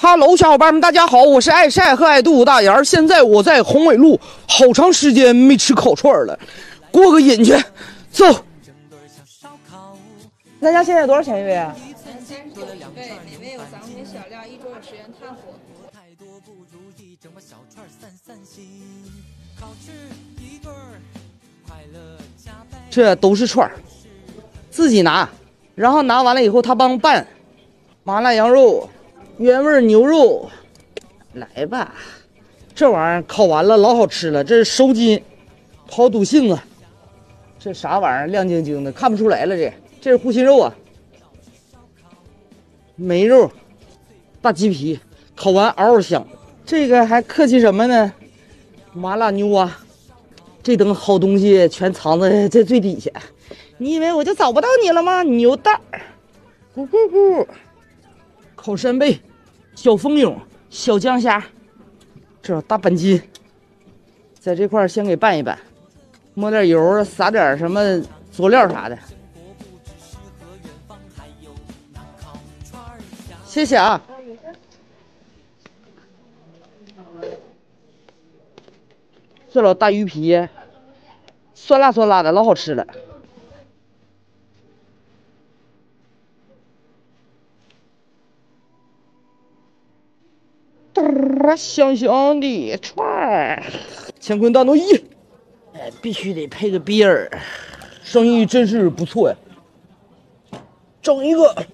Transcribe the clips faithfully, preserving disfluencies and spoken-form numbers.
哈喽，小伙伴们，大家好，我是爱晒和爱度大眼儿。现在我在宏伟路，好长时间没吃烤串了，过个瘾去，走。咱家现在多少钱一位啊？ 三十九一位，每位有三块钱小料，一桌有十元炭火。 这都是串儿，自己拿，然后拿完了以后他帮拌，麻辣羊肉。 原味牛肉，来吧，这玩意儿烤完了老好吃了，这是收筋，好堵性子。这啥玩意儿亮晶晶的，看不出来了这。这是护心肉啊，梅肉，大鸡皮，烤完嗷嗷香。这个还客气什么呢？麻辣牛蛙，这等好东西全藏在这最底下。你以为我就找不到你了吗？牛蛋儿，咕咕咕。 烤扇贝、小蜂蛹、小江虾，这大板筋，在这块先给拌一拌，抹点油，撒点什么佐料啥的。谢谢啊。这老大鱼皮，酸辣酸辣的，老好吃了。 香香的串儿，乾坤大挪移，哎，必须得配个比尔，生意真是不错呀。整一个，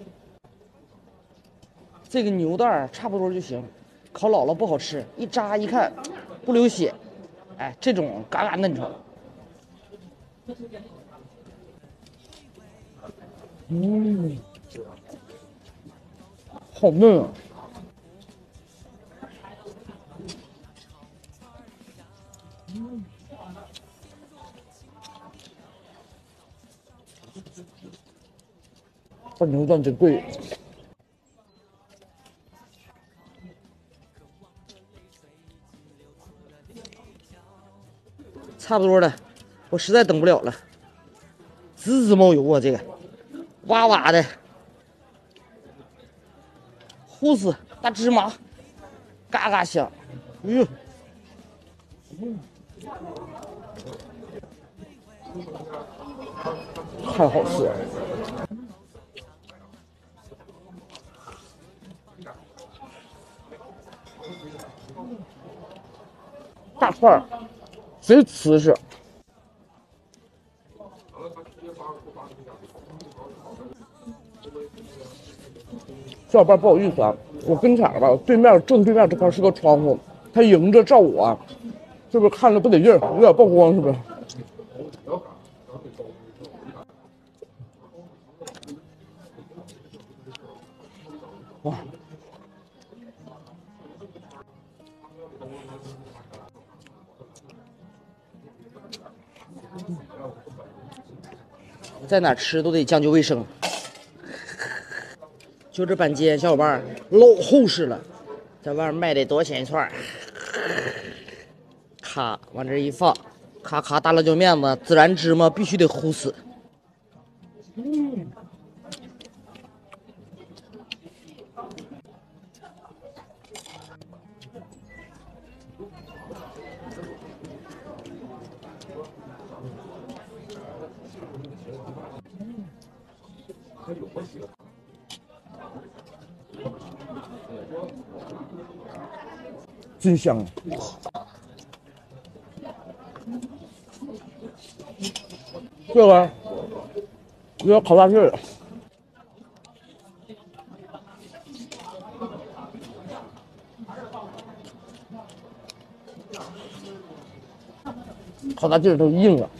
这个牛蛋儿差不多就行，烤老了不好吃，一扎一看不流血，哎，这种嘎嘎嫩炒。嗯，好嫩啊！ 这牛蛋真贵，差不多了，我实在等不了了，滋滋冒油啊！这个哇哇的，烀死大芝麻，嘎嘎香，哎呦，嗯，太好吃了。 大串儿贼瓷实，小伙伴不好意思啊，我跟前儿吧，对面正对面这块是个窗户，它迎着照我，是不是看着不得劲儿，有点曝光，是不是？哇！ 在哪吃都得讲究卫生。就这板筋，小伙伴老厚实了，在外面卖的多少钱一串？咔，往这一放，咔咔大辣椒面子，孜然芝麻必须得烀死。嗯。真香！这个有点烤大劲儿。烤大劲儿都硬了，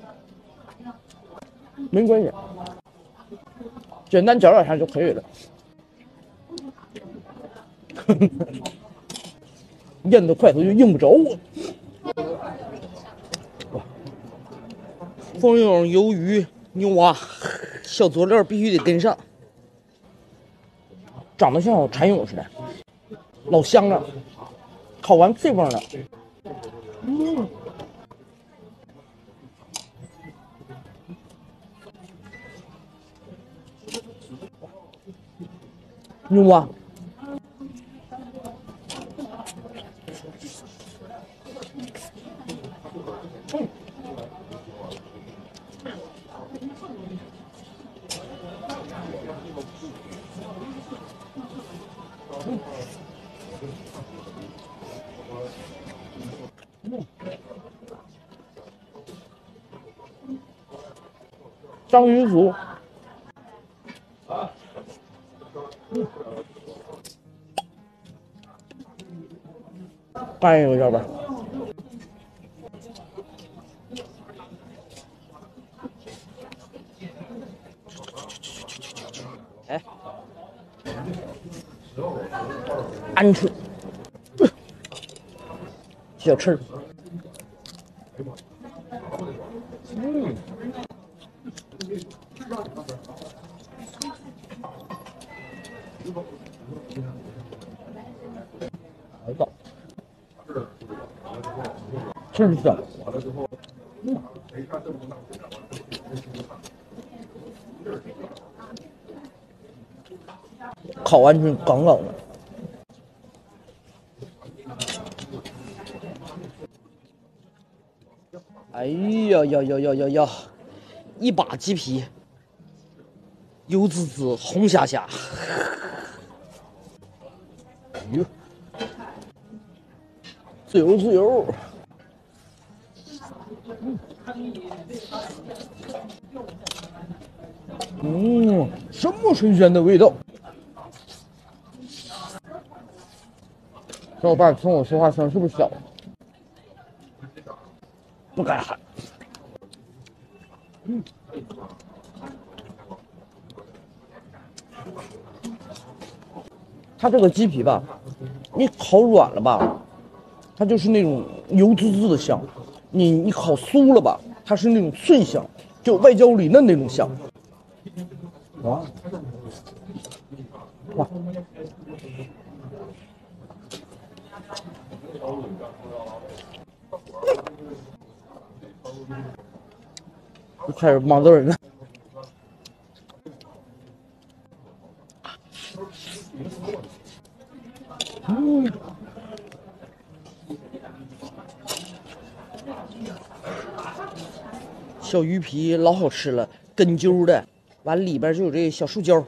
没关系，简单搅两下就可以了。咽的筷头就硬不着我。蜂蛹、鱿鱼、牛蛙，小佐料必须得跟上。长得像小蚕蛹似的，老香了，烤完脆风了。嗯。牛蛙， 章鱼足，干一个要不然。哎，鹌鹑，小翅。嗯，好的，真香。嗯，烤鹌鹑杠杠的。哎呀呀呀呀呀呀！一把鸡皮，油滋滋，红虾虾。哟，自由自由。嗯，什么神仙的味道？小伙伴，听我说话声是不是小？不该喊。嗯，它这个鸡皮吧，你烤软了吧，它就是那种油滋滋的香；你你烤酥了吧，它是那种脆香，就外焦里嫩那种香。哇哇！就开始骂人了。嗯，小鱼皮老好吃了，根揪的，完里边就有这小树椒。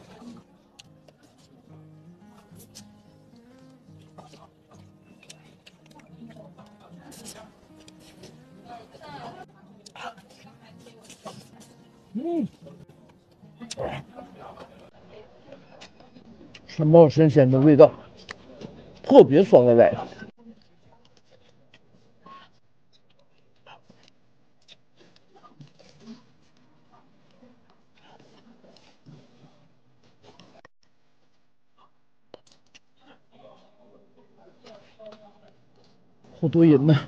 嗯，什么神仙的味道，特别爽歪歪的。好多人呢。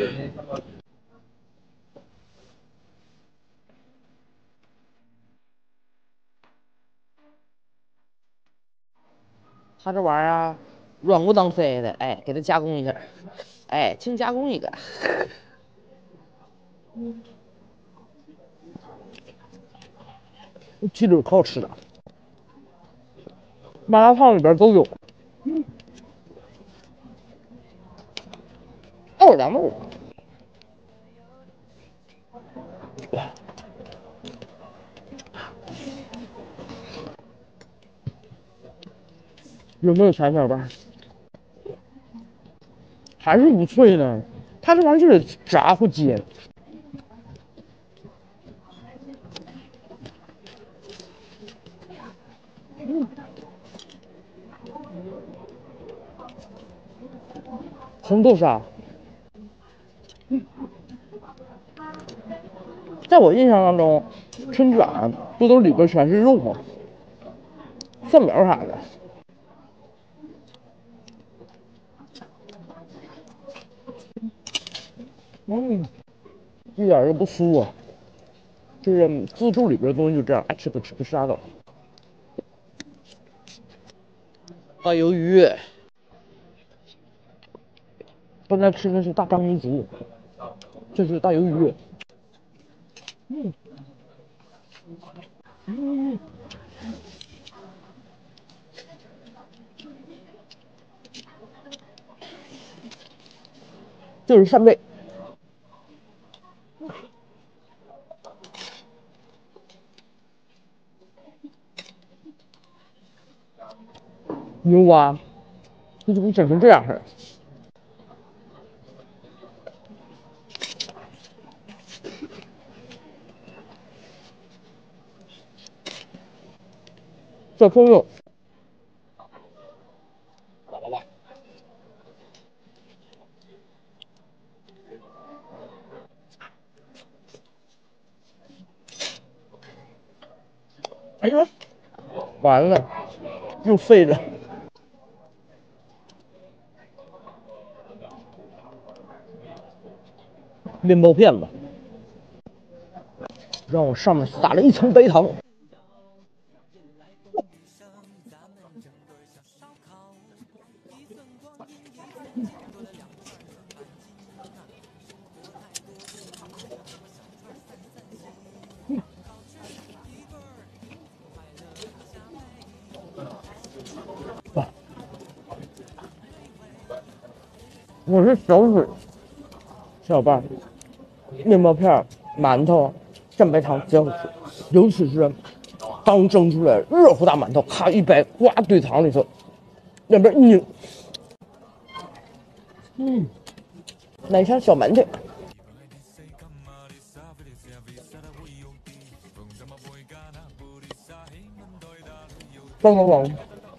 它这玩意儿啊，软不当塞的，哎，给它加工一下，哎，轻加工一个。鸡腿可好吃了，麻辣烫里边都有。奥尔良肉，有没有柴小瓣？还是不脆呢？它这玩意儿就得炸或煎。嗯，红豆沙。嗯，在我印象当中，春卷不都里边全是肉吗？蒜苗啥的。嗯，一点都不酥啊，就是自助里边的东西就这样，爱吃不吃不吃拉倒。大鱿鱼，刚才吃的是大章鱼足，这是大鱿鱼。嗯嗯，这是扇贝。牛蛙，这怎么整成这样式儿？ 小朋友，哎呀，完了，又废了。面包片吧，让我上面撒了一层白糖。哇，我是小水，小伙伴，面包片、馒头、蘸白糖最好吃，尤其是刚蒸出来热乎大馒头，咔一掰，呱兑糖里头，两边一拧，嗯，来上小馒头。棒棒棒！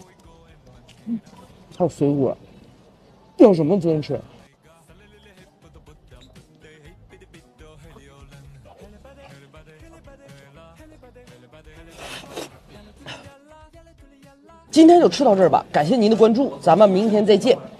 还有水果，要什么都能吃。今天就吃到这儿吧，感谢您的关注，咱们明天再见。